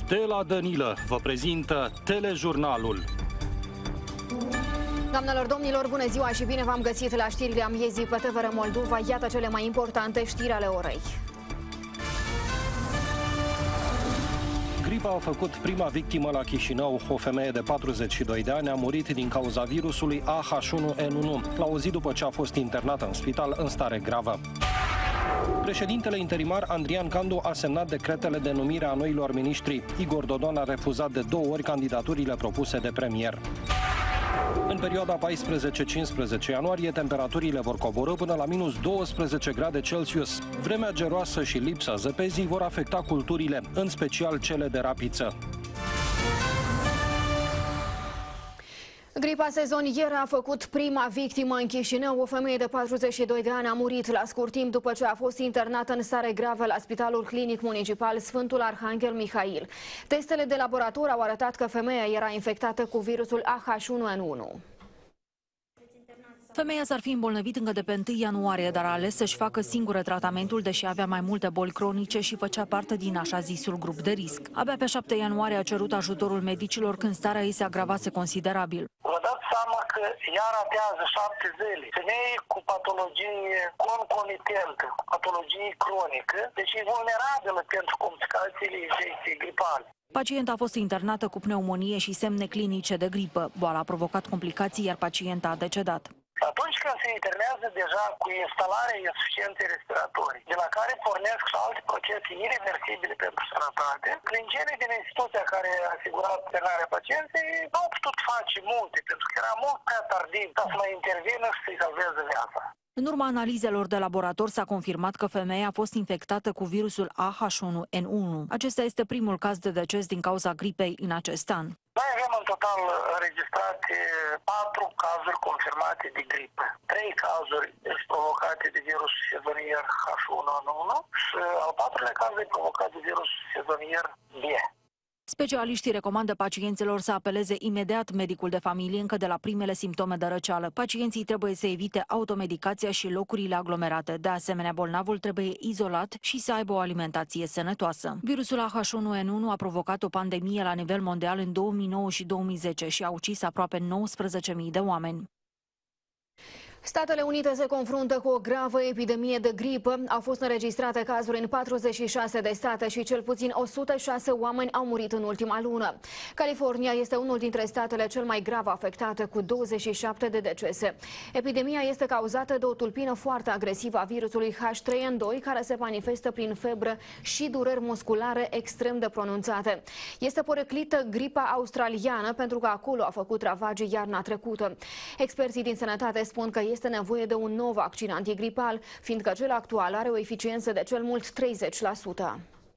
De la Dănilă vă prezintă telejurnalul. Doamnelor, domnilor, bună ziua și bine v-am găsit la știrile amiezii pe TVR Moldova. Iată cele mai importante știri ale orei. Gripa a făcut prima victimă la Chișinău. O femeie de 42 de ani a murit din cauza virusului AH1N1, la o zi după ce a fost internată în spital în stare gravă. Președintele interimar Andrian Candu a semnat decretele de numire a noilor miniștri. Igor Dodon a refuzat de 2 ori candidaturile propuse de premier. În perioada 14-15 ianuarie, temperaturile vor coborî până la minus 12 grade Celsius. Vremea geroasă și lipsa zăpezii vor afecta culturile, în special cele de rapiță. Gripa sezonieră a făcut prima victimă în Chișinău. O femeie de 42 de ani a murit la scurt timp după ce a fost internată în stare gravă la Spitalul Clinic Municipal Sfântul Arhanghel Mihail. Testele de laborator au arătat că femeia era infectată cu virusul AH1N1. Femeia s-ar fi îmbolnăvit încă de pe 1 ianuarie, dar a ales să-și facă singură tratamentul, deși avea mai multe boli cronice și făcea parte din așa zisul grup de risc. Abia pe 7 ianuarie a cerut ajutorul medicilor când starea ei se agravase considerabil. Vă dați seama că ea ratează 7 zile. Femeie cu patologie concomitentă, cu patologie cronică, deci e vulnerabilă pentru complicațiile infecției gripale. Pacienta a fost internată cu pneumonie și semne clinice de gripă. Boala a provocat complicații, iar pacienta a decedat. Atunci când se internează deja cu instalarea insuficienței respiratorii, de la care pornesc și alte procese irreversibile pentru sănătate, clinicienii din instituția care a asigurat internarea pacientei nu au putut face multe, pentru că era mult prea tardiv ca să mai intervină și să-i salveze viața. În urma analizelor de laborator s-a confirmat că femeia a fost infectată cu virusul AH1N1. Acesta este primul caz de deces din cauza gripei în acest an. Noi avem în total înregistrate 4 cazuri confirmate de gripă. 3 cazuri sunt provocate de virusul sezonier H1N1 și al 4-lea caz e provocat de virusul sezonier B. Specialiștii recomandă pacienților să apeleze imediat medicul de familie încă de la primele simptome de răceală. Pacienții trebuie să evite automedicația și locurile aglomerate. De asemenea, bolnavul trebuie izolat și să aibă o alimentație sănătoasă. Virusul AH1N1 a provocat o pandemie la nivel mondial în 2009 și 2010 și a ucis aproape 19.000 de oameni. Statele Unite se confruntă cu o gravă epidemie de gripă. Au fost înregistrate cazuri în 46 de state și cel puțin 106 oameni au murit în ultima lună. California este unul dintre statele cel mai grav afectate, cu 27 de decese. Epidemia este cauzată de o tulpină foarte agresivă a virusului H3N2, care se manifestă prin febră și dureri musculare extrem de pronunțate. Este poreclită gripa australiană pentru că acolo a făcut ravagii iarna trecută. Experții din sănătate spun că este nevoie de un nou vaccin antigripal, fiindcă cel actual are o eficiență de cel mult 30%.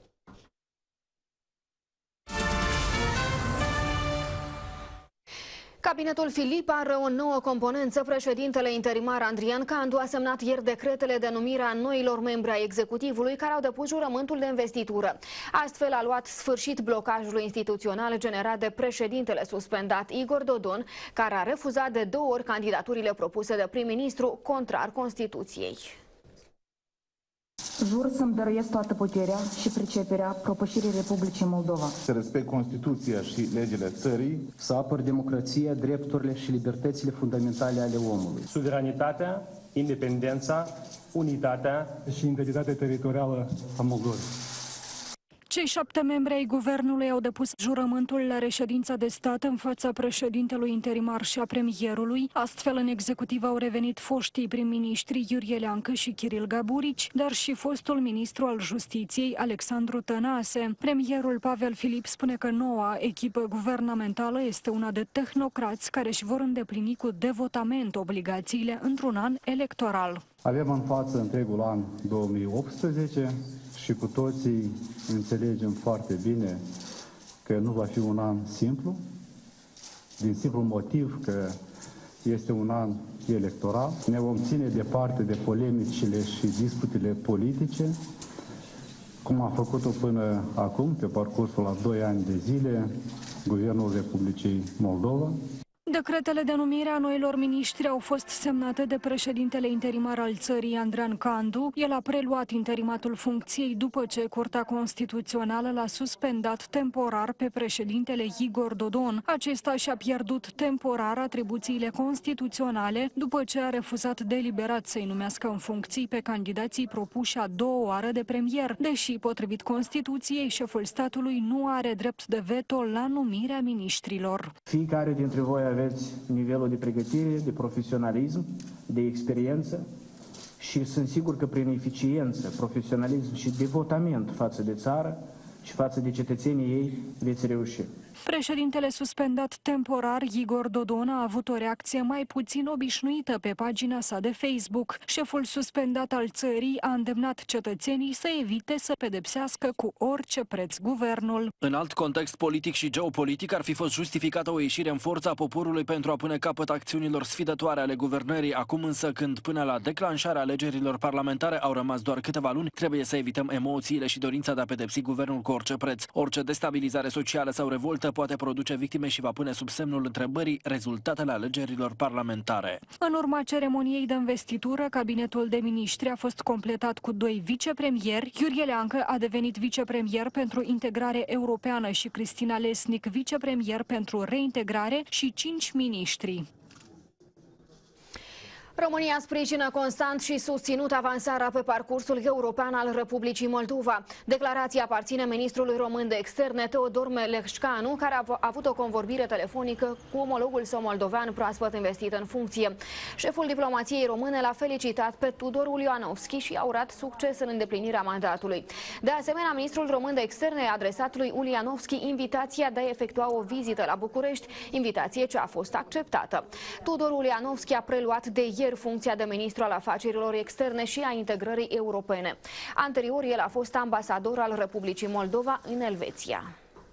Cabinetul Filip are o nouă componență. Președintele interimar Andrian Candu a semnat ieri decretele de numire a noilor membri ai executivului care au depus jurământul de investitură. Astfel a luat sfârșit blocajul instituțional generat de președintele suspendat Igor Dodon, care a refuzat de 2 ori candidaturile propuse de prim-ministru, contrar Constituției. Jur să-mi dăruiesc toată puterea și priceperea propășirii Republicii Moldova. Să respect Constituția și legile țării. Să apăr democrația, drepturile și libertățile fundamentale ale omului. Suveranitatea, independența, unitatea și integritatea teritorială a Moldovei. Cei 7 membri ai guvernului au depus jurământul la reședința de stat în fața președintelui interimar și a premierului. Astfel, în executiv au revenit foștii prim-ministri Iurie Leancă și Kiril Gaburici, dar și fostul ministru al Justiției, Alexandru Tănase. Premierul Pavel Filip spune că noua echipă guvernamentală este una de tehnocrați care își vor îndeplini cu devotament obligațiile într-un an electoral. Avem în față întregul an 2018 și cu toții înțelegem foarte bine că nu va fi un an simplu, din simplu motiv că este un an electoral. Ne vom ține departe de polemicile și disputele politice, cum am făcut-o până acum, pe parcursul a 2 ani de zile, Guvernul Republicii Moldova. Decretele de numire a noilor miniștri au fost semnate de președintele interimar al țării, Andrean Candu. El a preluat interimatul funcției după ce Curtea Constituțională l-a suspendat temporar pe președintele Igor Dodon. Acesta și-a pierdut temporar atribuțiile constituționale după ce a refuzat deliberat să-i numească în funcții pe candidații propuși a doua oară de premier, deși, potrivit Constituției, șeful statului nu are drept de veto la numirea miniștrilor. Fiecare dintre voi aveți nivelul de pregătire, de profesionalism, de experiență și sunt sigur că prin eficiență, profesionalism și devotament față de țară și față de cetățenii ei veți reuși. Președintele suspendat temporar, Igor Dodon, a avut o reacție mai puțin obișnuită pe pagina sa de Facebook. Șeful suspendat al țării a îndemnat cetățenii să evite să pedepsească cu orice preț guvernul. În alt context politic și geopolitic ar fi fost justificată o ieșire în forță a poporului pentru a pune capăt acțiunilor sfidătoare ale guvernării. Acum însă, când până la declanșarea alegerilor parlamentare au rămas doar câteva luni, trebuie să evităm emoțiile și dorința de a pedepsi guvernul cu orice preț. Orice destabilizare socială sau revoltă poate produce victime și va pune sub semnul întrebării rezultatele alegerilor parlamentare. În urma ceremoniei de investitură, cabinetul de miniștri a fost completat cu 2 vicepremieri. Iurie Leancă a devenit vicepremier pentru integrare europeană și Cristina Lesnic vicepremier pentru reintegrare și 5 miniștri. România sprijină constant și susținut avansarea pe parcursul european al Republicii Moldova. Declarația aparține ministrului român de externe, Teodor Meleșcanu, care a avut o convorbire telefonică cu omologul său moldovean proaspăt investit în funcție. Șeful diplomației române l-a felicitat pe Tudor Ulianovski și a urat succes în îndeplinirea mandatului. De asemenea, ministrul român de externe a adresat lui Ulianovski invitația de a efectua o vizită la București, invitație ce a fost acceptată. Tudor Ulianovski a preluat de ieri funcția de ministru al afacerilor externe și a integrării europene. Anterior, el a fost ambasador al Republicii Moldova în Elveția.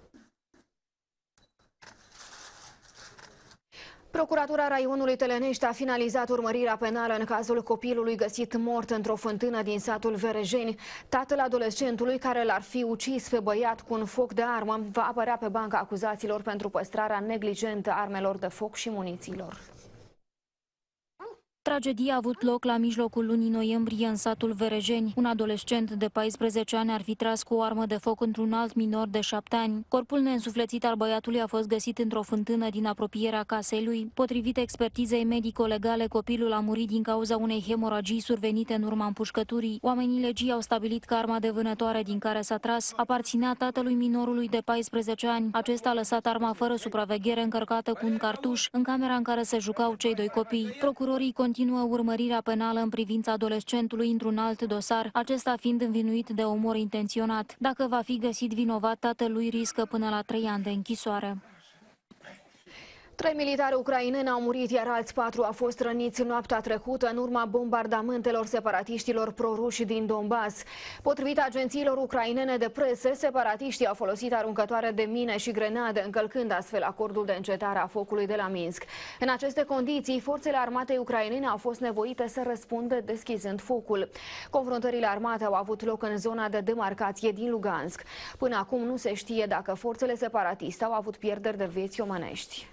Procuratura raionului Telenești a finalizat urmărirea penală în cazul copilului găsit mort într-o fântână din satul Verejeni. Tatăl adolescentului care l-ar fi ucis pe băiat cu un foc de armă va apărea pe banca acuzaților pentru păstrarea neglijentă a armelor de foc și munițiilor. Tragedia a avut loc la mijlocul lunii noiembrie în satul Verejeni. Un adolescent de 14 ani ar fi tras cu o armă de foc într-un alt minor de 7 ani. Corpul neînsuflețit al băiatului a fost găsit într-o fântână din apropierea casei lui. Potrivit expertizei medico-legale, copilul a murit din cauza unei hemoragii survenite în urma împușcăturii. Oamenii legii au stabilit că arma de vânătoare din care s-a tras aparținea tatălui minorului de 14 ani. Acesta a lăsat arma fără supraveghere încărcată cu un cartuș în camera în care se jucau cei 2 copii. Procurorii continuă urmărirea penală în privința adolescentului într-un alt dosar, acesta fiind învinuit de omor intenționat. Dacă va fi găsit vinovat, tatălui riscă până la 3 ani de închisoare. 3 militari ucraineni au murit, iar alți 4 au fost răniți noaptea trecută în urma bombardamentelor separatiștilor proruși din Donbass. Potrivit agențiilor ucrainene de presă, separatiștii au folosit aruncătoare de mine și grenade, încălcând astfel acordul de încetare a focului de la Minsk. În aceste condiții, forțele armatei ucrainene au fost nevoite să răspundă deschizând focul. Confruntările armate au avut loc în zona de demarcație din Lugansk. Până acum nu se știe dacă forțele separatiste au avut pierderi de vieți omenești.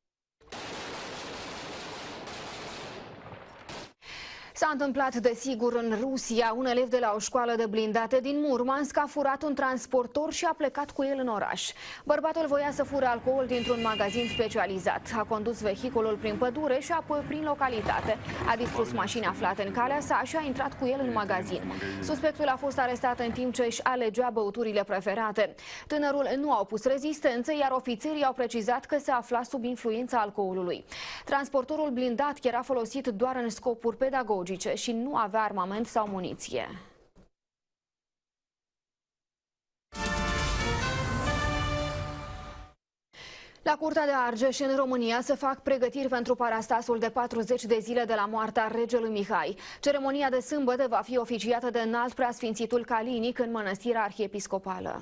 S-a întâmplat desigur în Rusia. Un elev de la o școală de blindate din Murmansk a furat un transportor și a plecat cu el în oraș. Bărbatul voia să fure alcool dintr-un magazin specializat. A condus vehiculul prin pădure și apoi prin localitate. A distrus mașini aflate în calea sa și a intrat cu el în magazin. Suspectul a fost arestat în timp ce își alegea băuturile preferate. Tânărul nu a opus rezistență, iar ofițerii au precizat că se afla sub influența alcoolului. Transportorul blindat era folosit doar în scopuri pedagogice și nu avea armament sau muniție. La Curtea de Argeș, în România, se fac pregătiri pentru parastasul de 40 de zile de la moartea regelui Mihai. Ceremonia de sâmbătă va fi oficiată de înalt preasfințitul Calinic în mănăstirea arhiepiscopală.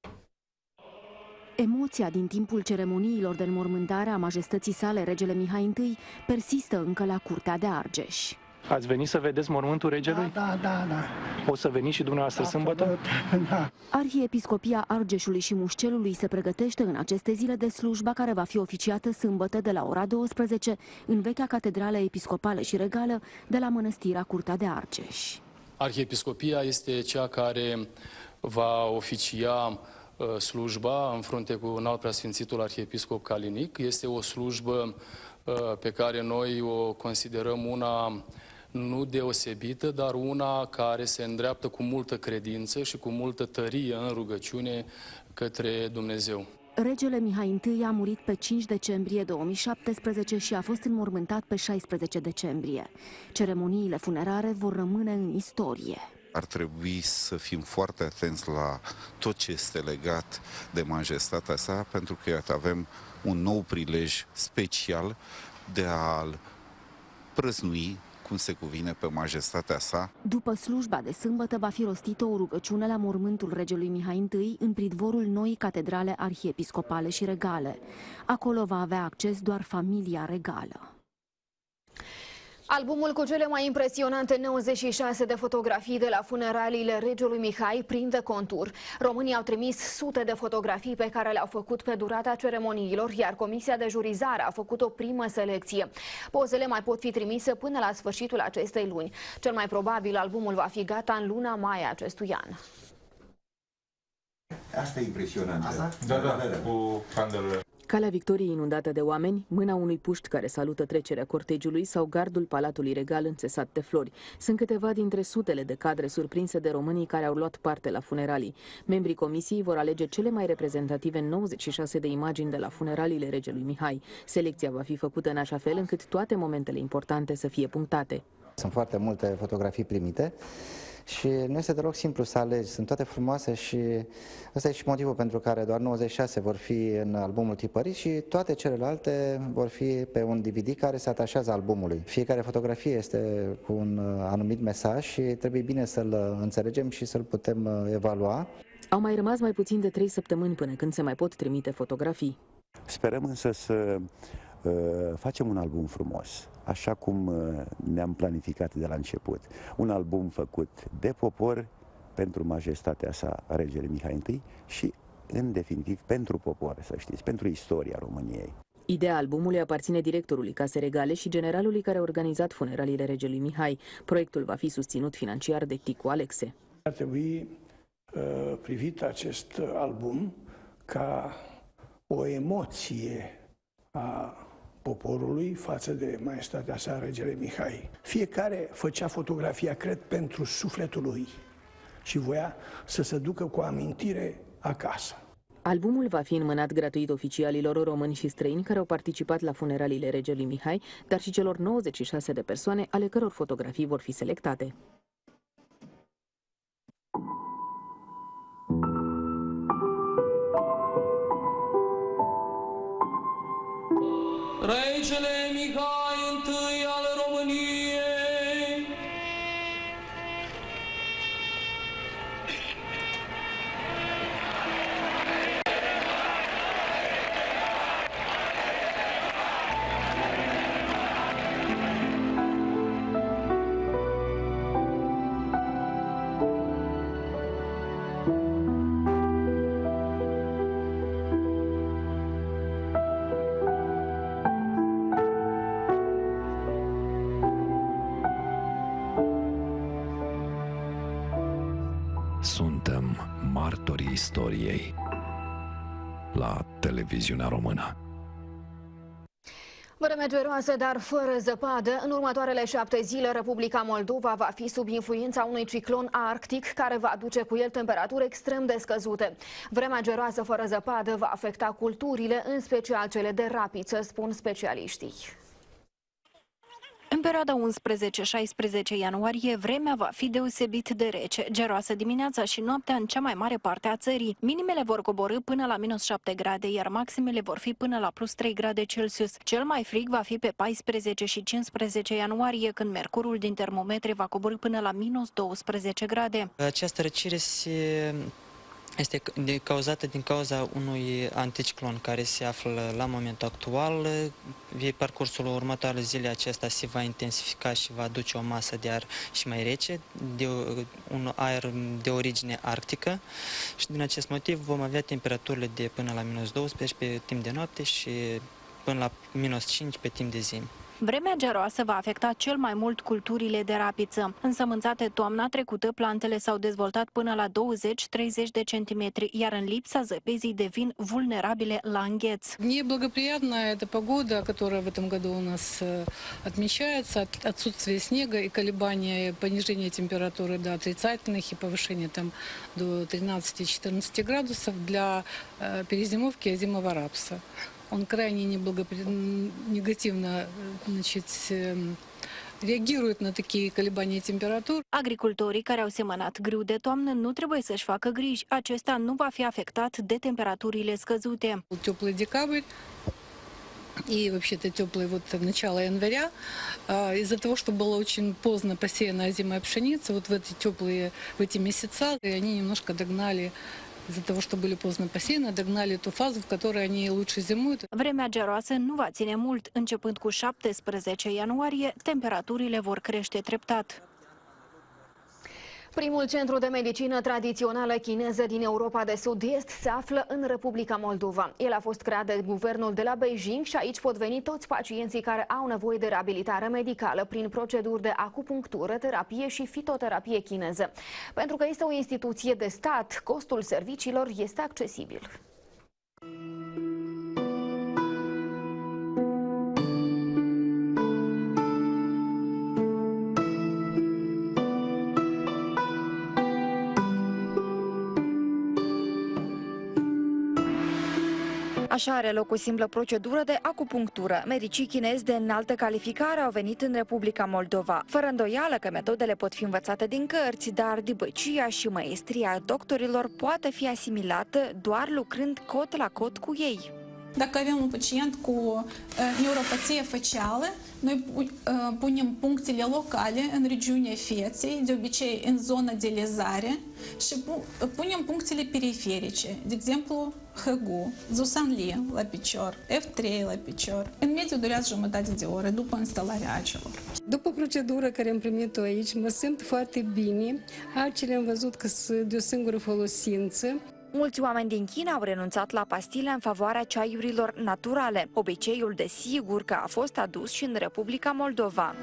Emoția din timpul ceremoniilor de înmormântare a majestății sale, regele Mihai I, persistă încă la Curtea de Argeș. Ați venit să vedeți mormântul regelui? Da. O să veniți și dumneavoastră sâmbătă? Da. Arhiepiscopia Argeșului și Mușcelului se pregătește în aceste zile de slujba care va fi oficiată sâmbătă de la ora 12 în vechea catedrală episcopală și regală de la mănăstirea Curtea de Argeș. Arhiepiscopia este cea care va oficia slujba în frunte cu înalt preasfințitul arhiepiscop Calinic. Este o slujbă pe care noi o considerăm una nu deosebită, dar una care se îndreaptă cu multă credință și cu multă tărie în rugăciune către Dumnezeu. Regele Mihai I a murit pe 5 decembrie 2017 și a fost înmormântat pe 16 decembrie. Ceremoniile funerare vor rămâne în istorie. Ar trebui să fim foarte atenți la tot ce este legat de majestatea sa, pentru că iată, avem un nou prilej special de a-l prăznui cum se cuvine pe majestatea sa. După slujba de sâmbătă va fi rostită o rugăciune la mormântul regelui Mihai I în pridvorul noii catedrale arhiepiscopale și regale. Acolo va avea acces doar familia regală. Albumul cu cele mai impresionante 96 de fotografii de la funeraliile regelui Mihai prinde contur. Românii au trimis sute de fotografii pe care le-au făcut pe durata ceremoniilor, iar Comisia de Jurizare a făcut o primă selecție. Pozele mai pot fi trimise până la sfârșitul acestei luni. Cel mai probabil albumul va fi gata în luna mai acestui an. Asta e impresionant. Da, cu candelele. Calea Victoriei inundată de oameni, mâna unui puști care salută trecerea cortegiului sau gardul Palatului Regal înțesat de flori. Sunt câteva dintre sutele de cadre surprinse de românii care au luat parte la funeralii. Membrii comisiei vor alege cele mai reprezentative 96 de imagini de la funeraliile regelui Mihai. Selecția va fi făcută în așa fel încât toate momentele importante să fie punctate. Sunt foarte multe fotografii primite și nu este deloc simplu să alegi, sunt toate frumoase și ăsta e și motivul pentru care doar 96 vor fi în albumul tipărit și toate celelalte vor fi pe un DVD care se atașează albumului. Fiecare fotografie este cu un anumit mesaj și trebuie bine să-l înțelegem și să-l putem evalua. Au mai rămas mai puțin de 3 săptămâni până când se mai pot trimite fotografii. Sperăm însă să facem un album frumos, așa cum ne-am planificat de la început. Un album făcut de popor, pentru majestatea sa, regele Mihai I, și, în definitiv, pentru popor, să știți, pentru istoria României. Ideea albumului aparține directorului Case Regale și generalului care a organizat funeraliile regelui Mihai. Proiectul va fi susținut financiar de Ticu Alexe. Ar trebui privit acest album ca o emoție a poporului față de maestatea sa, regele Mihai. Fiecare făcea fotografia, cred, pentru sufletul lui și voia să se ducă cu amintire acasă. Albumul va fi înmânat gratuit oficialilor români și străini care au participat la funeraliile regelui Mihai, dar și celor 96 de persoane ale căror fotografii vor fi selectate. Regele Mihai I al României. Suntem martorii istoriei la televiziunea română. Vreme geroasă, dar fără zăpadă. În următoarele 7 zile, Republica Moldova va fi sub influența unui ciclon arctic care va aduce cu el temperaturi extrem de scăzute. Vremea geroasă fără zăpadă va afecta culturile, în special cele de rapiță, spun specialiștii. În perioada 11-16 ianuarie, vremea va fi deosebit de rece, geroasă dimineața și noaptea în cea mai mare parte a țării. Minimele vor coborî până la -7 grade, iar maximele vor fi până la +3 grade Celsius. Cel mai frig va fi pe 14 și 15 ianuarie, când mercurul din termometre va coborî până la -12 grade. Această răcire se este cauzată din cauza unui anticiclon care se află la momentul actual. Pe parcursul următoarelor zile acesta se va intensifica și va aduce o masă de aer și mai rece, un aer de origine arctică și din acest motiv vom avea temperaturile de până la -12 pe timp de noapte și până la -5 pe timp de zi. Vremea geroasă va afecta cel mai mult culturile de rapiță. Însămânțate toamna trecută, plantele s-au dezvoltat până la 20-30 de centimetri, iar în lipsa zăpezii devin vulnerabile la îngheț. Неблагоприятная эта погода, которая в этом году у нас отмечается, отсутствие снега и колебания, понижение температуры до отрицательных и повышение там до 13-14 градусов для перезимовки озимого рапса. Он крайне негативно, значит, reagiruit на такие колебания температур. Agricultorii care au semănat grâu de toamnă nu trebuie să-și facă griji. Acesta nu va fi afectat de temperaturile scăzute. Теплый декабрь и вообще-то теплый вот начало января. Из-за того, что было очень поздно посеяна озимая пшеница, вот в эти месяца, и они немножко догнали. Из-за того, что были поздно посеяны, догнали ту фазу, в которой они лучше зимуют. Vremea geroasă nu va ține mult. Începând cu 17 ianuarie, temperaturile vor crește treptat. Primul centru de medicină tradițională chineză din Europa de Sud-Est se află în Republica Moldova. El a fost creat de guvernul de la Beijing și aici pot veni toți pacienții care au nevoie de reabilitare medicală prin proceduri de acupunctură, terapie și fitoterapie chineză. Pentru că este o instituție de stat, costul serviciilor este accesibil. Așa are loc o simplă procedură de acupunctură. Medicii chinezi de înaltă calificare au venit în Republica Moldova. Fără îndoială că metodele pot fi învățate din cărți, dar dibăcia și maestria doctorilor poate fi asimilată doar lucrând cot la cot cu ei. Dacă avem un pacient cu neuropatie facială, noi punem punctele locale în regiunea feței, de obicei în zona de lezare, și punem punctele periferice, de exemplu Hăgu, Zusanli la picior, F3 la picior. În mediu durează jumătate de oră după instalarea acelor. După procedura care am primit-o aici, mă simt foarte bine. Acele am văzut că sunt de o singură folosință. Mulți oameni din China au renunțat la pastile în favoarea ceaiurilor naturale. Obiceiul desigur că a fost adus și în Republica Moldova.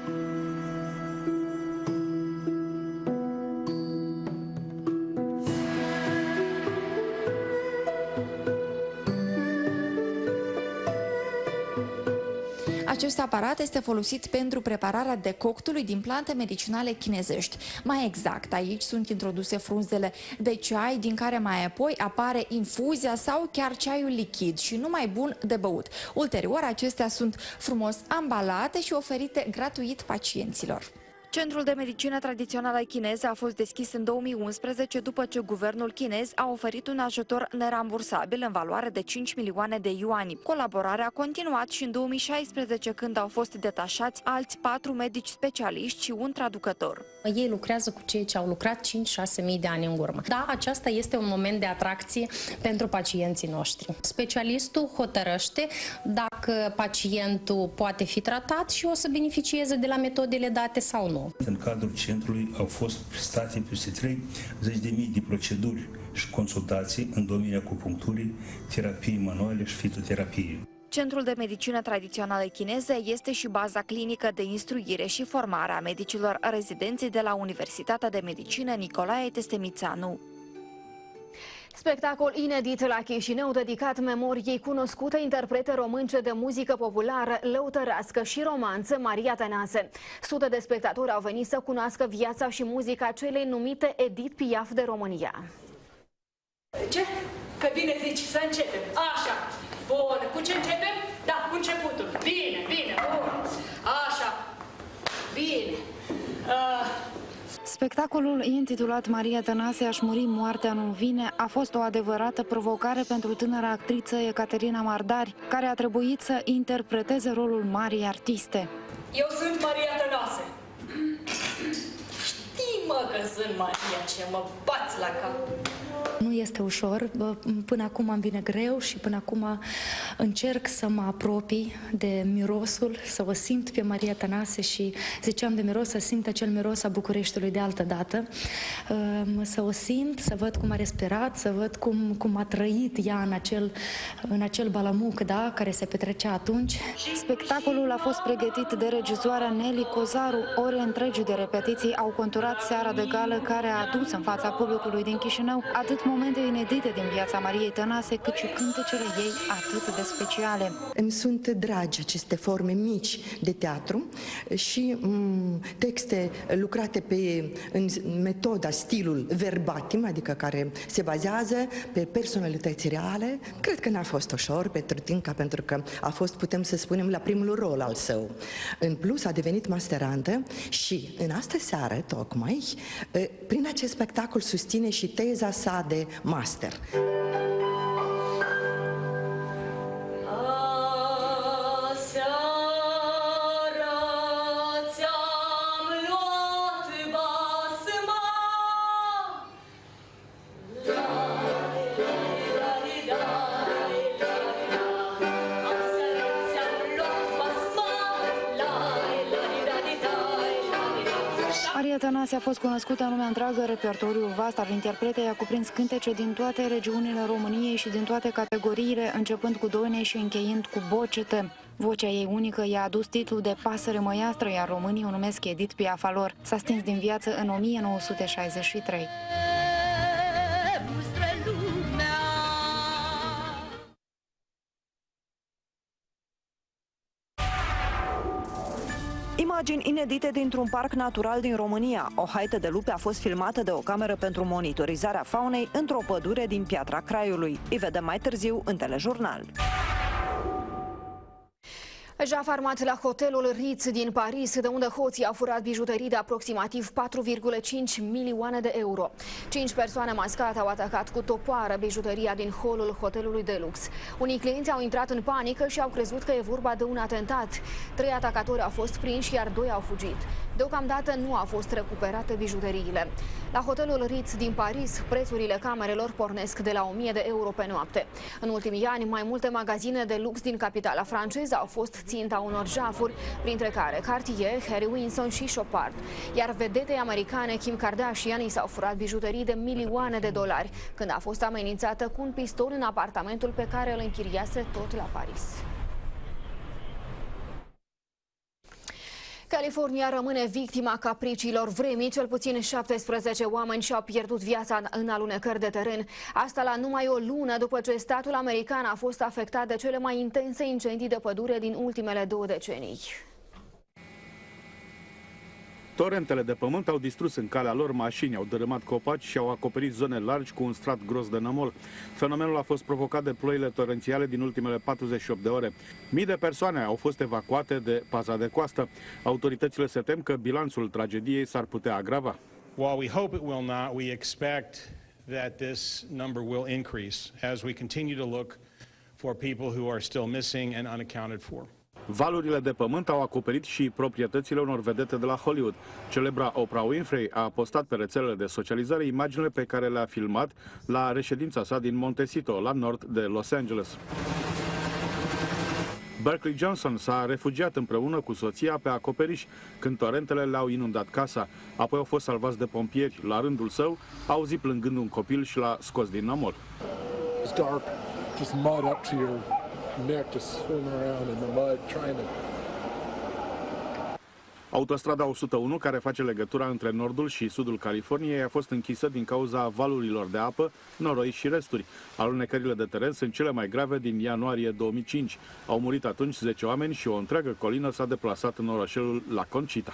Acest aparat este folosit pentru prepararea decoctului din plante medicinale chinezești. Mai exact, aici sunt introduse frunzele de ceai, din care mai apoi apare infuzia sau chiar ceaiul lichid și numai bun de băut. Ulterior, acestea sunt frumos ambalate și oferite gratuit pacienților. Centrul de medicină tradițională chineză a fost deschis în 2011 după ce guvernul chinez a oferit un ajutor nerambursabil în valoare de 5 milioane de yuani. Colaborarea a continuat și în 2016, când au fost detașați alți 4 medici specialiști și un traducător. Ei lucrează cu cei ce au lucrat 5-6 mii de ani în urmă. Da, aceasta este un moment de atracție pentru pacienții noștri. Specialistul hotărăște dacă pacientul poate fi tratat și o să beneficieze de la metodele date sau nu. În cadrul centrului au fost prestate peste 30.000 de proceduri și consultații în domeniul acupuncturii, terapiei manuale și fitoterapie. Centrul de medicină tradițională chineză este și baza clinică de instruire și formare a medicilor rezidenți de la Universitatea de Medicină Nicolae Testemițanu. Spectacol inedit la Chișinău dedicat memoriei cunoscute interprete românce de muzică populară, lăutărească și romanță, Maria Tănase. Sute de spectatori au venit să cunoască viața și muzica celei numite Edith Piaf de România. Ce? Că bine zici, să începem. Așa. Bun. Cu ce începem? Da, cu începutul. Bine, bine. Bun. Așa. Bine. Spectacolul intitulat Maria Tănase aș muri, moartea nu vine a fost o adevărată provocare pentru tânăra actriță Ecaterina Mardari, care a trebuit să interpreteze rolul marii artiste. Eu sunt Maria Tănase. Știi, mă, că sunt Maria, ce mă bați la cap. Nu este ușor, până acum îmi vine greu și până acum încerc să mă apropii de mirosul, să o simt pe Maria Tănase și ziceam de miros, să simt acel miros a Bucureștiului de altă dată, să o simt, să văd cum a respirat, să văd cum a trăit ea în acel balamuc, da, care se petrecea atunci. Spectacolul a fost pregătit de regizoarea Nelly Cozaru. Ore întregi de repetiții au conturat seara de gală care a adus în fața publicului din Chișinău atât momente inedite din viața Mariei Tănase, cât și cântecele ei atât de speciale. Îmi sunt dragi aceste forme mici de teatru și texte lucrate în metoda, stilul verbatim, adică care se bazează pe personalități reale. Cred că n-a fost ușor pentru Tinca, pentru că a fost, putem să spunem, la primul rol al său. În plus, a devenit masterandă și în astă seară, tocmai, prin acest spectacol susține și teza sa de master. Maria Tănase a fost cunoscută în lumea întreagă. Repertoriul vast al interpretei a cuprins cântece din toate regiunile României și din toate categoriile, începând cu doine și încheind cu bocete. Vocea ei unică i-a adus titlul de pasăre măiastră, iar românii o numesc Edith Piafa lor. S-a stins din viață în 1963. Imagini inedite dintr-un parc natural din România. O haită de lupe a fost filmată de o cameră pentru monitorizarea faunei într-o pădure din Piatra Craiului. Îi vedem mai târziu în telejurnal. Jaf armat la hotelul Ritz din Paris, de unde hoții au furat bijuterii de aproximativ 4,5 milioane de euro. 5 persoane mascate au atacat cu topoară bijuteria din holul hotelului de lux. Unii clienți au intrat în panică și au crezut că e vorba de un atentat. 3 atacatori au fost prinși, iar 2 au fugit. Deocamdată nu au fost recuperate bijuteriile. La hotelul Ritz din Paris, prețurile camerelor pornesc de la 1000 de euro pe noapte. În ultimii ani, mai multe magazine de lux din capitala franceză au fost ținta unor jafuri, printre care Cartier, Harry Winston și Chopard. Iar vedetei americane Kim Kardashian i s-au furat bijuterii de milioane de dolari, când a fost amenințată cu un pistol în apartamentul pe care îl închiriase tot la Paris. California rămâne victima capriciilor vremii. Cel puțin 17 oameni și-au pierdut viața în alunecări de teren. Asta la numai o lună după ce statul american a fost afectat de cele mai intense incendii de pădure din ultimele 2 decenii. Torentele de pământ au distrus în calea lor mașini, au dărâmat copaci și au acoperit zone largi cu un strat gros de nămol. Fenomenul a fost provocat de ploile torențiale din ultimele 48 de ore. Mii de persoane au fost evacuate de paza de coastă. Autoritățile se tem că bilanțul tragediei s-ar putea agrava. While we hope it will not, we expect that this number will increase as we continue to look for people who are still missing and unaccounted for. Valurile de pământ au acoperit și proprietățile unor vedete de la Hollywood. Celebra Oprah Winfrey a postat pe rețelele de socializare imaginile pe care le-a filmat la reședința sa din Montecito, la nord de Los Angeles. Berkeley Johnson s-a refugiat împreună cu soția pe acoperiș când torentele le-au inundat casa. Apoi au fost salvați de pompieri. La rândul său a auzit plângând un copil și l-a scos din nămol. Autostrada 101, care face legătura între nordul și sudul Californiei, a fost închisă din cauza valurilor de apă, noroi și resturi. Alunecările de teren sunt cele mai grave din ianuarie 2005. Au murit atunci 10 oameni și o întreagă colină s-a deplasat în orășelul La Conchita.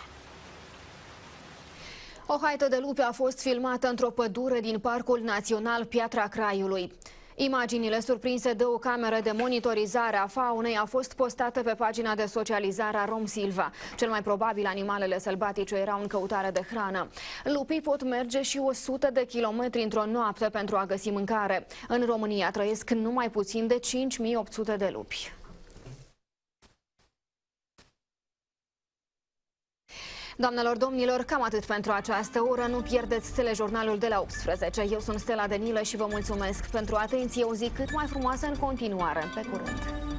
O haită de lupe a fost filmată într-o pădure din Parcul Național Piatra Craiului. Imaginile surprinse de o cameră de monitorizare a faunei au fost postate pe pagina de socializare a Rom Silva. Cel mai probabil animalele sălbatice erau în căutare de hrană. Lupii pot merge și 100 de kilometri într-o noapte pentru a găsi mâncare. În România trăiesc numai puțin de 5800 de lupi. Doamnelor, domnilor, cam atât pentru această oră. Nu pierdeți telejurnalul de la 18. Eu sunt Stella Denilă și vă mulțumesc pentru atenție. O zi cât mai frumoasă în continuare. Pe curând!